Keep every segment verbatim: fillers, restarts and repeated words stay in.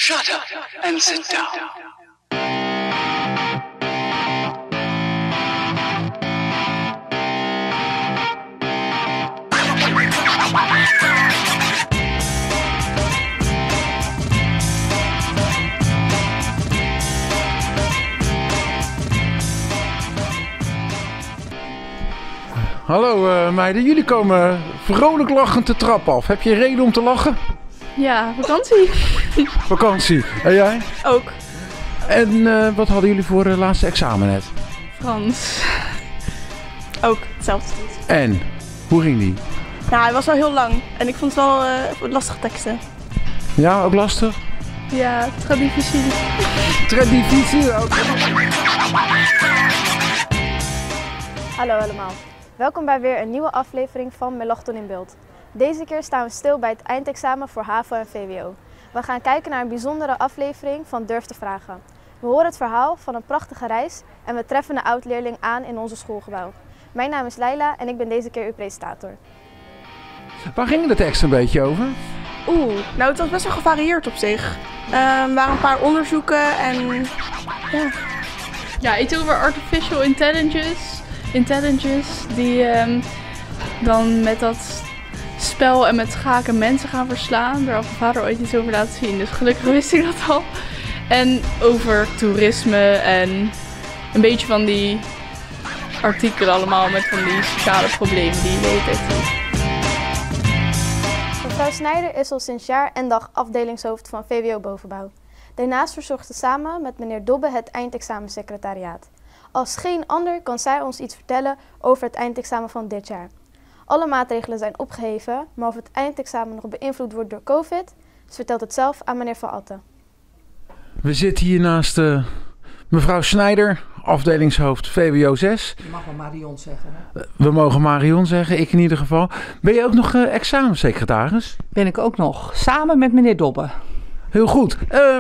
Shut up and sit down. Hallo uh, meiden, jullie komen vrolijk lachend de trap af. Heb je reden om te lachen? Ja, vakantie. Vakantie. En jij? Ook. En uh, wat hadden jullie voor uh, laatste examen net? Frans. Ook hetzelfde. En? Hoe ging die? Nou, hij was wel heel lang. En ik vond het wel uh, lastige teksten. Ja, ook lastig? Ja, très difficile. Très difficile? Hallo allemaal. Welkom bij weer een nieuwe aflevering van Melanchthon in Beeld. Deze keer staan we stil bij het eindexamen voor HAVO en V W O. We gaan kijken naar een bijzondere aflevering van Durf te Vragen. We horen het verhaal van een prachtige reis en we treffen een oud-leerling aan in onze schoolgebouw. Mijn naam is Leila en ik ben deze keer uw presentator. Waar ging de tekst een beetje over? Oeh, nou het was best wel gevarieerd op zich. Uh, er waren een paar onderzoeken en ja. Ja, iets over artificial intelligence. Intelligence die um, dan met dat spel en met schaken mensen gaan verslaan. Daar had mijn vader ooit iets over laten zien, dus gelukkig wist ik dat al. En over toerisme en een beetje van die artikelen allemaal met van die sociale problemen die je de hele tijd ziet. Mevrouw Snijder is al sinds jaar en dag afdelingshoofd van V W O Bovenbouw. Daarnaast verzorgt ze samen met meneer Dobbe het eindexamensecretariaat. Als geen ander kan zij ons iets vertellen over het eindexamen van dit jaar. Alle maatregelen zijn opgeheven, maar of het eindexamen nog beïnvloed wordt door COVID, ze vertelt het zelf aan meneer Van Atten. We zitten hier naast uh, mevrouw Snijder, afdelingshoofd V W O zes. Je mag wel Marion zeggen, hè? We mogen Marion zeggen, ik in ieder geval. Ben je ook nog uh, examensecretaris? Ben ik ook nog, samen met meneer Dobbe. Heel goed. Uh,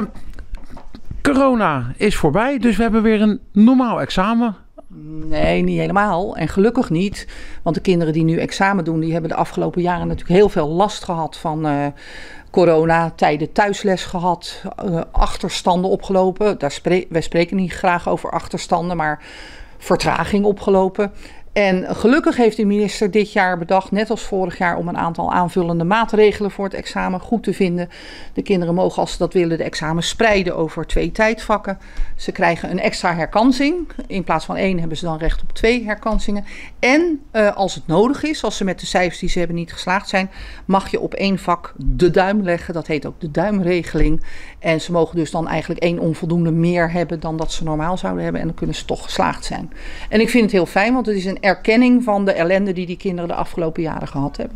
corona is voorbij, dus we hebben weer een normaal examen. Nee, niet helemaal. En gelukkig niet. Want de kinderen die nu examen doen, die hebben de afgelopen jaren natuurlijk heel veel last gehad van uh, corona. Tijden thuisles gehad, uh, achterstanden opgelopen. Daar spre- wij spreken niet graag over achterstanden, maar vertraging opgelopen. En gelukkig heeft de minister dit jaar bedacht, net als vorig jaar, om een aantal aanvullende maatregelen voor het examen goed te vinden. De kinderen mogen, als ze dat willen, de examens spreiden over twee tijdvakken. Ze krijgen een extra herkansing. In plaats van één hebben ze dan recht op twee herkansingen. En uh, als het nodig is, als ze met de cijfers die ze hebben niet geslaagd zijn, mag je op één vak de duim leggen. Dat heet ook de duimregeling. En ze mogen dus dan eigenlijk één onvoldoende meer hebben dan dat ze normaal zouden hebben. En dan kunnen ze toch geslaagd zijn. En ik vind het heel fijn, want het is een erkenning van de ellende die die kinderen de afgelopen jaren gehad hebben.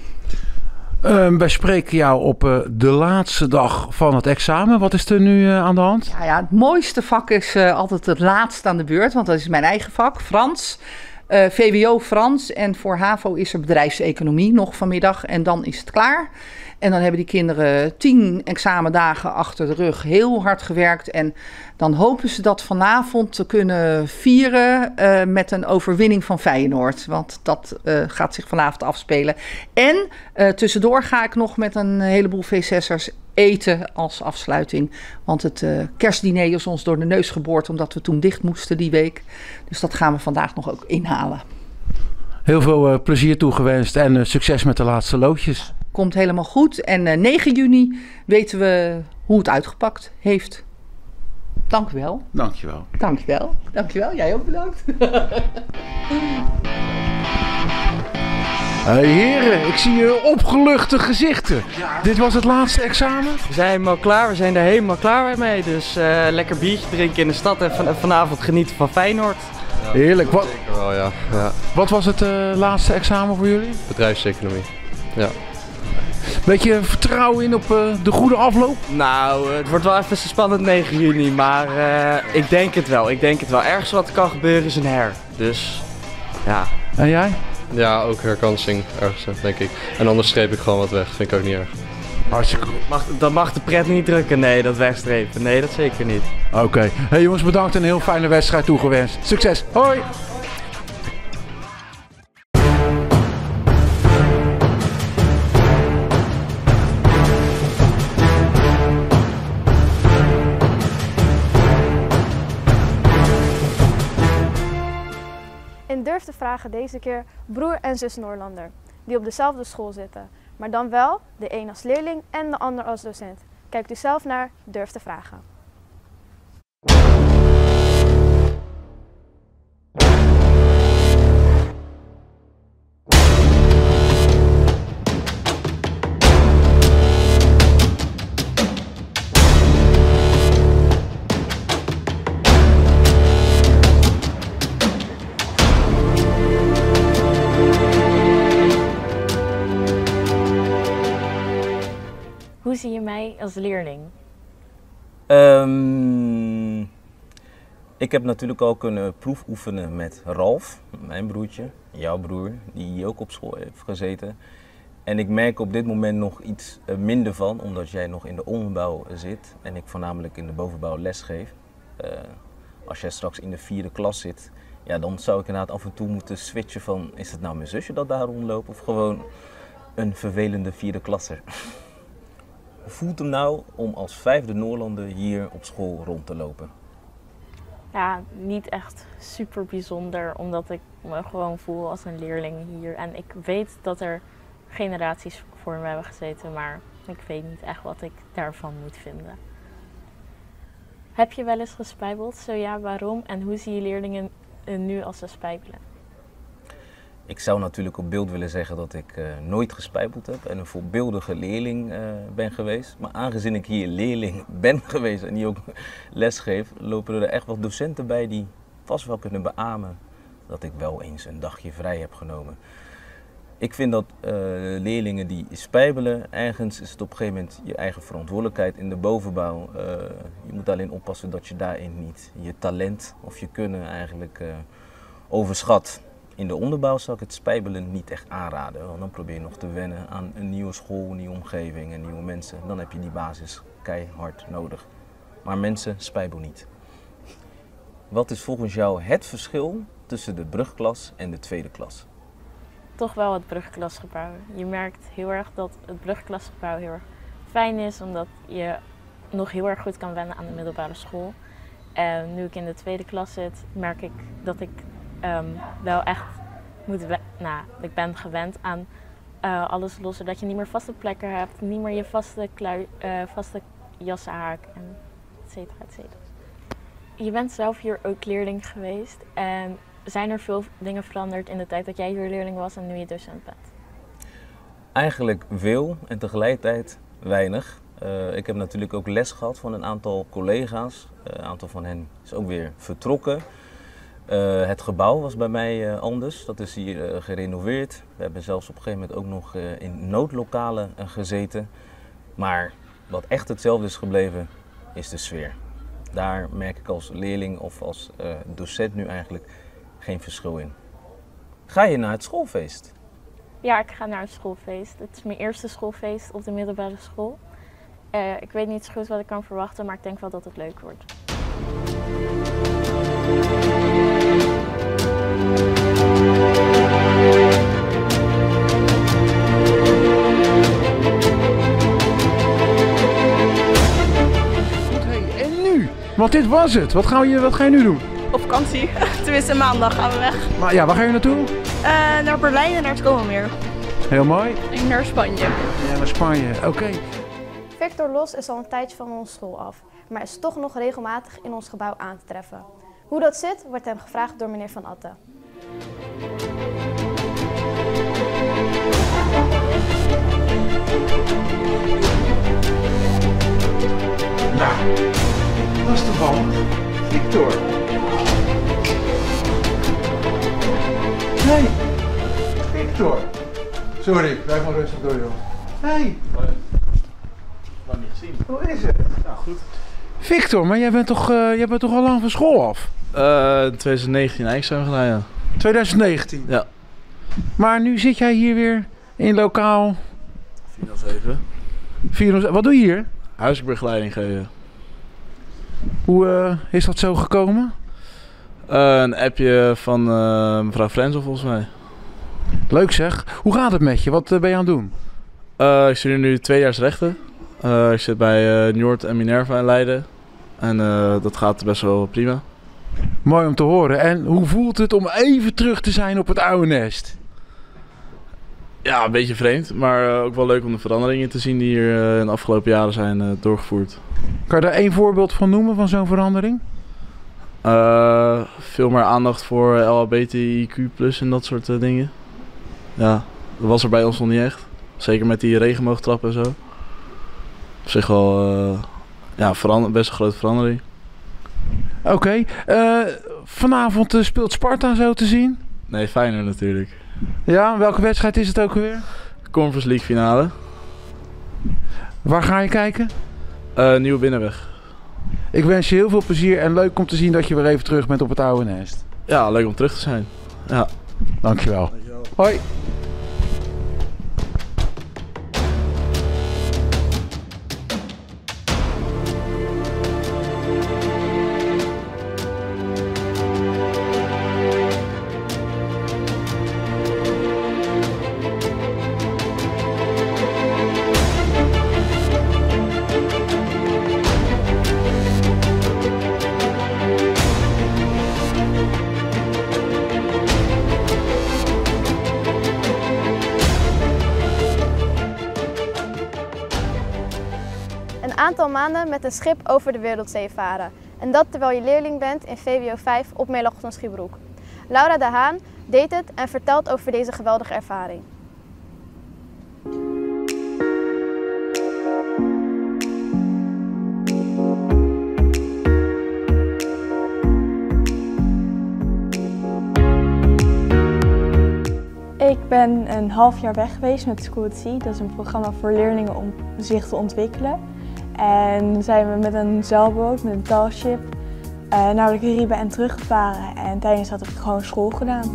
Uh, wij spreken jou op uh, de laatste dag van het examen. Wat is er nu uh, aan de hand? Ja, ja, het mooiste vak is uh, altijd het laatst aan de beurt, want dat is mijn eigen vak, Frans. Uh, V W O Frans en voor HAVO is er bedrijfseconomie nog vanmiddag en dan is het klaar. En dan hebben die kinderen tien examendagen achter de rug, heel hard gewerkt. En dan hopen ze dat vanavond te kunnen vieren uh, met een overwinning van Feyenoord. Want dat uh, gaat zich vanavond afspelen. En uh, tussendoor ga ik nog met een heleboel V zes'ers eten als afsluiting. Want het uh, kerstdiner is ons door de neus geboord omdat we toen dicht moesten die week. Dus dat gaan we vandaag nog ook inhalen. Heel veel uh, plezier toegewenst en uh, succes met de laatste loodjes. Komt helemaal goed. En uh, negen juni weten we hoe het uitgepakt heeft. Dank u wel. Dank je wel. Dank je wel. Dank je wel. Jij ook bedankt. Hey heren, ik zie je opgeluchte gezichten. Ja. Dit was het laatste examen? We zijn helemaal klaar. We zijn er helemaal klaar mee. Dus uh, lekker biertje drinken in de stad en van, vanavond genieten van Feyenoord. Ja, heerlijk. Wat, zeker wel, ja. Ja. Wat was het uh, laatste examen voor jullie? Bedrijfseconomie. Ja. Beetje vertrouwen in op uh, de goede afloop? Nou, het wordt wel even spannend negen juni, maar uh, ik denk het wel. Ik denk het wel. Ergens wat kan gebeuren is een her. Dus, ja. En jij? Ja, ook herkansing ergens, denk ik. En anders streep ik gewoon wat weg. Vind ik ook niet erg. Hartstikke goed. Mag, dat mag de pret niet drukken, nee, dat wegstrepen. Nee, dat zeker niet. Oké. Okay. Hey jongens, bedankt en een heel fijne wedstrijd toegewenst. Succes. Hoi! durf te vragen deze keer broer en zus Noorlander, die op dezelfde school zitten. Maar dan wel de een als leerling en de ander als docent. Kijkt u zelf naar Durf te vragen. Hoe zie je mij als leerling? Um, ik heb natuurlijk al kunnen proefoefenen met Ralf, mijn broertje, jouw broer, die hier ook op school heeft gezeten. En ik merk op dit moment nog iets minder van, omdat jij nog in de onderbouw zit en ik voornamelijk in de bovenbouw lesgeef. Uh, als jij straks in de vierde klas zit, ja, dan zou ik inderdaad af en toe moeten switchen van, is het nou mijn zusje dat daar rondloopt of gewoon een vervelende vierde klasser? Hoe voelt het nou om als vijfde Noorlander hier op school rond te lopen? Ja, niet echt super bijzonder, omdat ik me gewoon voel als een leerling hier. En ik weet dat er generaties voor me hebben gezeten, maar ik weet niet echt wat ik daarvan moet vinden. Heb je wel eens gespijbeld? Zo ja, waarom? En hoe zie je leerlingen nu als ze spijbelen? Ik zou natuurlijk op beeld willen zeggen dat ik uh, nooit gespijbeld heb en een voorbeeldige leerling uh, ben geweest. Maar aangezien ik hier leerling ben geweest en die ook les geef, lopen er echt wel docenten bij die vast wel kunnen beamen dat ik wel eens een dagje vrij heb genomen. Ik vind dat uh, leerlingen die spijbelen, ergens is het op een gegeven moment je eigen verantwoordelijkheid in de bovenbouw. Uh, je moet alleen oppassen dat je daarin niet je talent of je kunnen eigenlijk uh, overschat. In de onderbouw zou ik het spijbelen niet echt aanraden, want dan probeer je nog te wennen aan een nieuwe school, een nieuwe omgeving en nieuwe mensen. Dan heb je die basis keihard nodig. Maar mensen, spijbel niet. Wat is volgens jou het verschil tussen de brugklas en de tweede klas? Toch wel het brugklasgebouw. Je merkt heel erg dat het brugklasgebouw heel erg fijn is, omdat je nog heel erg goed kan wennen aan de middelbare school. En nu ik in de tweede klas zit, merk ik dat ik um, wel echt moet we- nou, ik ben gewend aan uh, alles lossen. Dat je niet meer vaste plekken hebt, niet meer je vaste, klui- uh, vaste jassenhaak, en et cetera, et cetera. Je bent zelf hier ook leerling geweest en zijn er veel dingen veranderd in de tijd dat jij hier leerling was en nu je docent bent? Eigenlijk veel en tegelijkertijd weinig. Uh, ik heb natuurlijk ook les gehad van een aantal collega's. Uh, een aantal van hen is ook weer vertrokken. Uh, het gebouw was bij mij uh, anders. Dat is hier uh, gerenoveerd. We hebben zelfs op een gegeven moment ook nog uh, in noodlokalen uh, gezeten. Maar wat echt hetzelfde is gebleven, is de sfeer. Daar merk ik als leerling of als uh, docent nu eigenlijk geen verschil in. Ga je naar het schoolfeest? Ja, ik ga naar het schoolfeest. Het is mijn eerste schoolfeest op de middelbare school. Uh, ik weet niet zo goed wat ik kan verwachten, maar ik denk wel dat het leuk wordt. Want dit was het. Wat, gaan we, wat ga je nu doen? Op vakantie. Tenminste, maandag gaan we weg. Maar ja, waar ga je naartoe? Uh, naar Berlijn en naar het Komenmeer. Heel mooi. En naar Spanje. Ja, naar Spanje. Oké. Okay. Victor Los is al een tijdje van onze school af, maar is toch nog regelmatig in ons gebouw aan te treffen. Hoe dat zit, wordt hem gevraagd door meneer Van Atten. Nou, dat is de band. Victor. Hey, Victor. Sorry, blijf maar rustig door, joh. Hey. Lang niet gezien. Hoe is het? Nou, goed. Victor, maar jij bent toch, uh, jij bent toch al lang van school af? Uh, in twintig negentien eigenlijk zijn we gedaan, ja. twintig negentien? Ja. Maar nu zit jij hier weer in lokaal... vier nul zeven. vier nul zeven. Wat doe je hier? Huisbegeleiding geven. Hoe uh, is dat zo gekomen? Uh, een appje van uh, mevrouw Frenzel volgens mij. Leuk zeg. Hoe gaat het met je? Wat uh, ben je aan het doen? Uh, ik studeer nu tweedejaars rechten. Uh, ik zit bij uh, Njord en Minerva in Leiden. En uh, dat gaat best wel prima. Mooi om te horen. En hoe voelt het om even terug te zijn op het oude nest? Ja, een beetje vreemd, maar uh, ook wel leuk om de veranderingen te zien die hier uh, in de afgelopen jaren zijn uh, doorgevoerd. Kan je daar één voorbeeld van noemen van zo'n verandering? Uh, veel meer aandacht voor L H B T I Q plus en dat soort uh, dingen. Ja, dat was er bij ons nog niet echt. Zeker met die regenboogtrap en zo. Op zich wel uh, ja, verander- best een grote verandering. Oké, okay. uh, vanavond uh, speelt Sparta zo te zien? Nee, Feyenoord natuurlijk. Ja, welke wedstrijd is het ook weer? Conference League finale. Waar ga je kijken? Uh, Nieuwe Binnenweg. Ik wens je heel veel plezier en leuk om te zien dat je weer even terug bent op het oude nest. Ja, leuk om terug te zijn. Ja. Dankjewel. Dankjewel. Hoi. Een aantal maanden met een schip over de wereldzee varen. En dat terwijl je leerling bent in V W O vijf op Meerlachton Schiebroek. Laura de Haan deed het en vertelt over deze geweldige ervaring. Ik ben een half jaar weg geweest met School at Sea. Dat is een programma voor leerlingen om zich te ontwikkelen. En zijn we met een zeilboot, met een tallship, uh, naar de Cariben en teruggevaren. En tijdens dat heb ik gewoon school gedaan.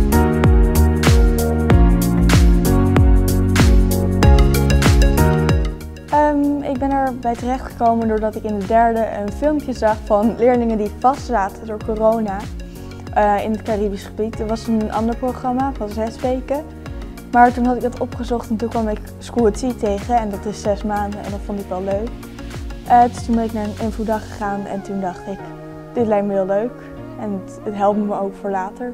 Um, ik ben erbij terechtgekomen doordat ik in de derde een filmpje zag van leerlingen die vastzaten door corona. Uh, in het Caribisch gebied. Er was een ander programma van zes weken. Maar toen had ik dat opgezocht en toen kwam ik School at Sea tegen en dat is zes maanden en dat vond ik wel leuk. Uh, dus toen ben ik naar een infodag gegaan en toen dacht ik, dit lijkt me heel leuk en het, het helpt me ook voor later.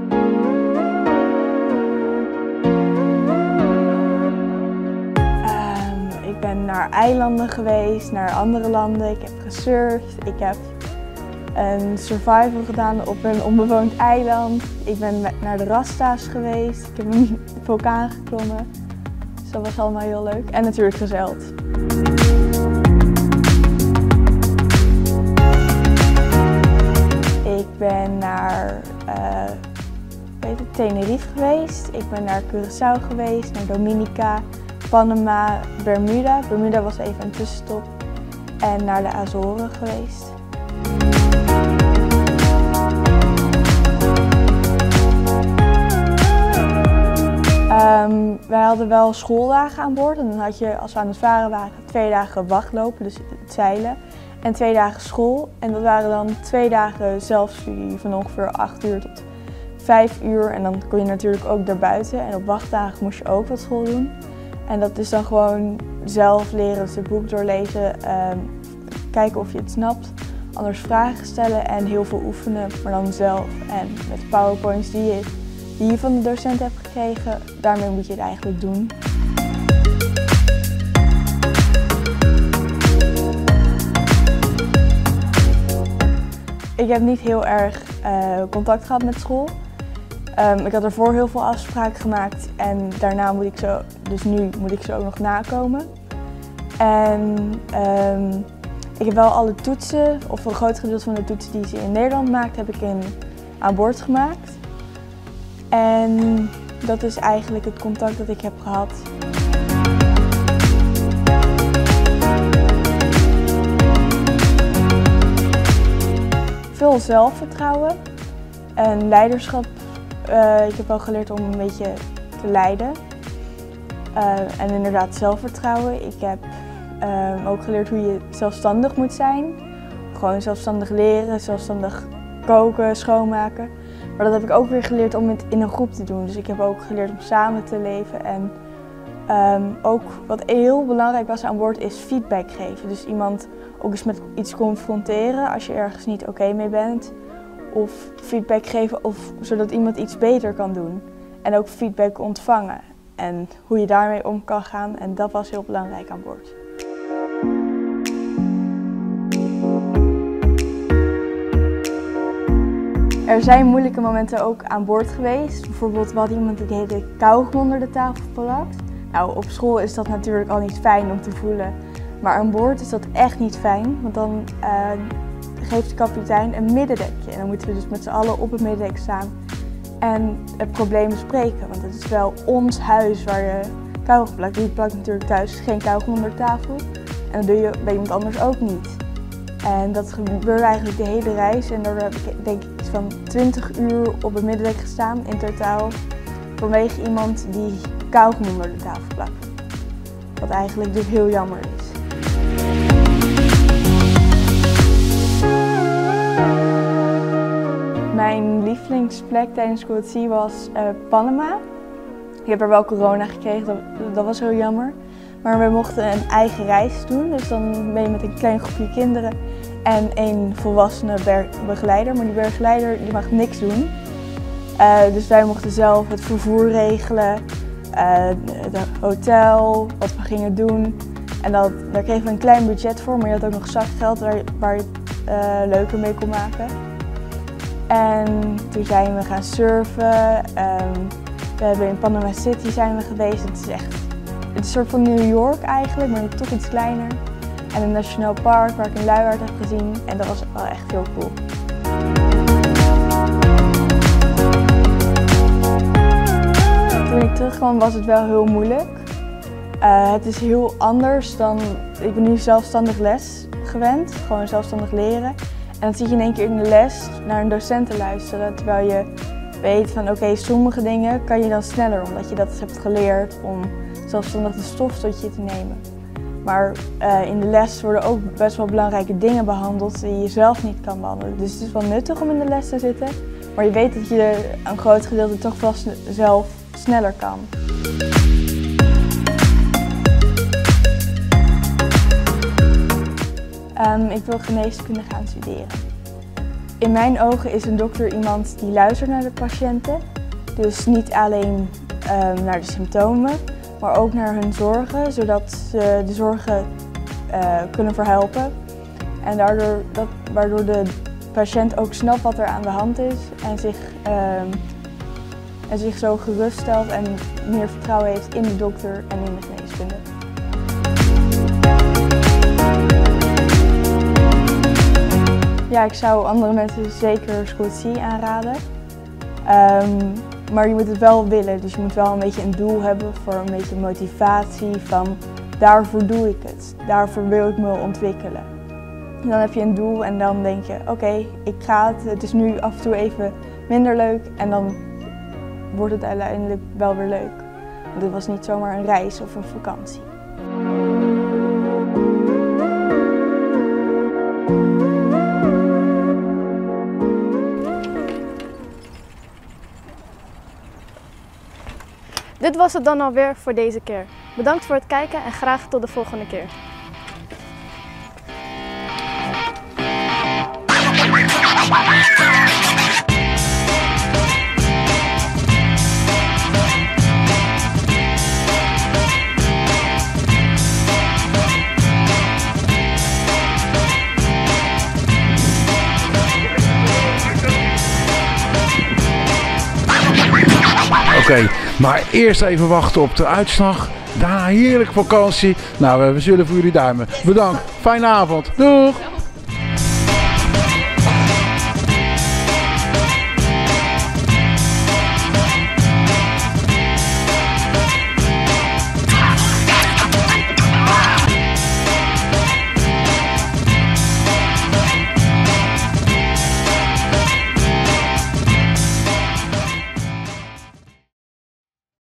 Um, ik ben naar eilanden geweest, naar andere landen. Ik heb gesurfd, ik heb een survival gedaan op een onbewoond eiland. Ik ben naar de Rasta's geweest. Ik heb een vulkaan geklommen. Dus dat was allemaal heel leuk. En natuurlijk gezeild. Ik ben naar uh, weet het, Tenerife geweest. Ik ben naar Curaçao geweest, naar Dominica, Panama, Bermuda. Bermuda was even een tussenstop. En naar de Azoren geweest. Um, wij hadden wel schooldagen aan boord en dan had je, als we aan het varen waren, twee dagen wachtlopen, dus het zeilen. En twee dagen school. En dat waren dan twee dagen zelfstudie van ongeveer acht uur tot vijf uur. En dan kon je natuurlijk ook daarbuiten. En op wachtdagen moest je ook wat school doen. En dat is dan gewoon zelf leren, dus het boek doorlezen, um, kijken of je het snapt. Anders vragen stellen en heel veel oefenen, maar dan zelf. En met de powerpoints die je, die je van de docent hebt gekregen, daarmee moet je het eigenlijk doen. Ik heb niet heel erg uh, contact gehad met school. Um, ik had ervoor heel veel afspraken gemaakt en daarna moet ik ze, dus nu moet ik ze ook nog nakomen. En um, ik heb wel alle toetsen, of een groot gedeelte van de toetsen die ze in Nederland maakt, heb ik in, aan boord gemaakt. En dat is eigenlijk het contact dat ik heb gehad. Veel zelfvertrouwen en leiderschap. Uh, ik heb wel geleerd om een beetje te leiden. Uh, en inderdaad zelfvertrouwen. Ik heb uh, ook geleerd hoe je zelfstandig moet zijn. Gewoon zelfstandig leren, zelfstandig koken, schoonmaken. Maar dat heb ik ook weer geleerd om het in een groep te doen. Dus ik heb ook geleerd om samen te leven. En um, ook wat heel belangrijk was aan boord is feedback geven. Dus iemand ook eens met iets confronteren als je ergens niet oké mee bent. of feedback geven of zodat iemand iets beter kan doen. En ook feedback ontvangen en hoe je daarmee om kan gaan en dat was heel belangrijk aan boord. Er zijn moeilijke momenten ook aan boord geweest. Bijvoorbeeld we hadden iemand die de hele kauwgom onder de tafel plakt. Nou, op school is dat natuurlijk al niet fijn om te voelen. Maar aan boord is dat echt niet fijn. Want dan uh, geeft de kapitein een middendekje. En dan moeten we dus met z'n allen op het middendek staan. En het probleem bespreken. Want het is wel ons huis waar je kauwgom plakt. Die plakt natuurlijk thuis geen kauwgom onder de tafel. En dat doe je bij iemand anders ook niet. En dat gebeurde eigenlijk de hele reis. En daar heb ik denk ik iets van twintig uur op het middendek gestaan in totaal. Vanwege iemand die kauwgom onder de tafel plakt. Wat eigenlijk dus heel jammer is. Mijn lievelingsplek tijdens School at Sea was uh, Panama. Ik heb er wel corona gekregen, dat, dat was heel jammer. Maar we mochten een eigen reis doen, dus dan ben je met een klein groepje kinderen en een volwassene begeleider. Maar die begeleider die mag niks doen. Uh, dus wij mochten zelf het vervoer regelen, uh, het hotel, wat we gingen doen. En dat, daar kregen we een klein budget voor, maar je had ook nog zakgeld waar, waar je het uh, leuker mee kon maken. En toen zijn we gaan surfen. Um, we hebben in Panama City zijn we geweest. Het is echt het is een soort van New York eigenlijk, maar toch iets kleiner. En een nationaal park waar ik een luiaard heb gezien. En dat was wel echt heel cool. Toen ik terugkwam was het wel heel moeilijk. Uh, het is heel anders dan, ik ben nu zelfstandig les gewend, gewoon zelfstandig leren. En dan zit je in één keer in de les naar een docent te luisteren, terwijl je weet van oké, okay, sommige dingen kan je dan sneller, omdat je dat hebt geleerd om zelfstandig de stof tot je te nemen. Maar uh, in de les worden ook best wel belangrijke dingen behandeld die je zelf niet kan behandelen. Dus het is wel nuttig om in de les te zitten, maar je weet dat je een groot gedeelte toch wel zelf sneller kan. Um, ik wil geneeskunde gaan studeren. In mijn ogen is een dokter iemand die luistert naar de patiënten. Dus niet alleen um, naar de symptomen, maar ook naar hun zorgen, zodat ze de zorgen uh, kunnen verhelpen. En daardoor, dat, waardoor de patiënt ook snapt wat er aan de hand is en zich, um, en zich zo geruststelt en meer vertrouwen heeft in de dokter en in de geneeskunde. Ja, ik zou andere mensen zeker School at Sea aanraden. Um, maar je moet het wel willen, dus je moet wel een beetje een doel hebben voor een beetje motivatie van daarvoor doe ik het, daarvoor wil ik me ontwikkelen. En dan heb je een doel en dan denk je oké, okay, ik ga het, het is nu af en toe even minder leuk en dan wordt het uiteindelijk wel weer leuk. Want dit was niet zomaar een reis of een vakantie. Dit was het dan alweer voor deze keer. Bedankt voor het kijken en graag tot de volgende keer. Oké, okay, maar eerst even wachten op de uitslag. Daarna heerlijke vakantie. Nou, we zullen voor jullie duimen. Bedankt, fijne avond. Doeg!